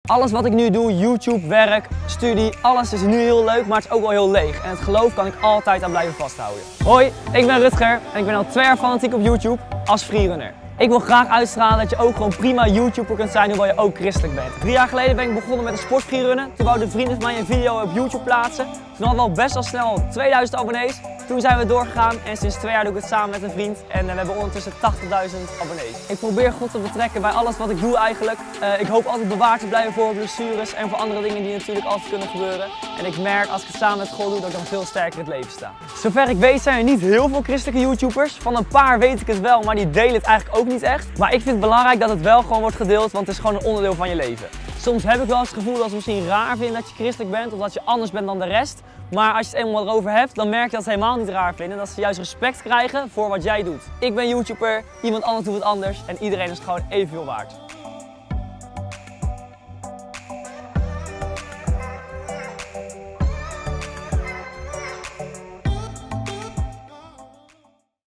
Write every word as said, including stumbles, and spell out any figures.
Alles wat ik nu doe, YouTube, werk, studie, alles is nu heel leuk, maar het is ook wel heel leeg. En het geloof kan ik altijd aan blijven vasthouden. Hoi, ik ben Rutger en ik ben al twee jaar fanatiek op YouTube als freerunner. Ik wil graag uitstralen dat je ook gewoon prima YouTuber kunt zijn hoewel je ook christelijk bent. Drie jaar geleden ben ik begonnen met een sportfreerunnen. Toen wou de vrienden van mij een video op YouTube plaatsen. Toen hadden we al best wel snel tweeduizend abonnees. Toen zijn we doorgegaan en sinds twee jaar doe ik het samen met een vriend. En we hebben ondertussen tachtigduizend abonnees. Ik probeer God te betrekken bij alles wat ik doe eigenlijk. Uh, ik hoop altijd bewaard te blijven voor blessures en voor andere dingen die natuurlijk altijd kunnen gebeuren. En ik merk als ik het samen met God doe dat ik dan veel sterker in het leven sta. Zover ik weet zijn er niet heel veel christelijke YouTubers. Van een paar weet ik het wel, maar die delen het eigenlijk ook niet echt. Maar ik vind het belangrijk dat het wel gewoon wordt gedeeld, want het is gewoon een onderdeel van je leven. Soms heb ik wel eens het gevoel dat ze misschien raar vinden dat je christelijk bent of dat je anders bent dan de rest. Maar als je het eenmaal erover hebt, dan merk je dat ze helemaal niet raar vinden. Dat ze juist respect krijgen voor wat jij doet. Ik ben YouTuber, iemand anders doet het anders en iedereen is gewoon evenveel waard.